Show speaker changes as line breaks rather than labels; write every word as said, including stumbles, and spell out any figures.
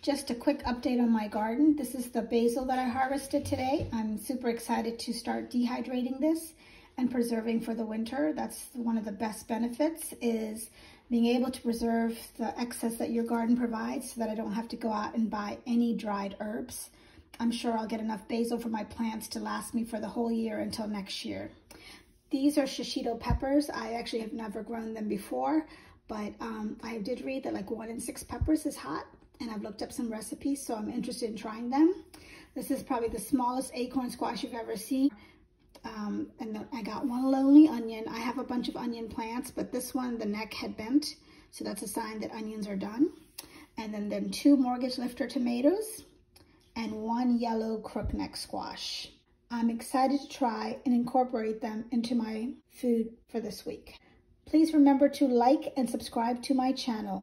Just a quick update on my garden. This is the basil that I harvested today. I'm super excited to start dehydrating this and preserving for the winter. That's one of the best benefits, is being able to preserve the excess that your garden provides so that I don't have to go out and buy any dried herbs. I'm sure I'll get enough basil for my plants to last me for the whole year until next year. These are shishito peppers. I actually have never grown them before, but um, I did read that like one in six peppers is hot, and I've looked up some recipes, so I'm interested in trying them. This is probably the smallest acorn squash you've ever seen. Um, and then I got one lonely onion. I have a bunch of onion plants, but this one, the neck had bent, so that's a sign that onions are done. And then, then two mortgage lifter tomatoes and one yellow crookneck squash. I'm excited to try and incorporate them into my food for this week. Please remember to like and subscribe to my channel.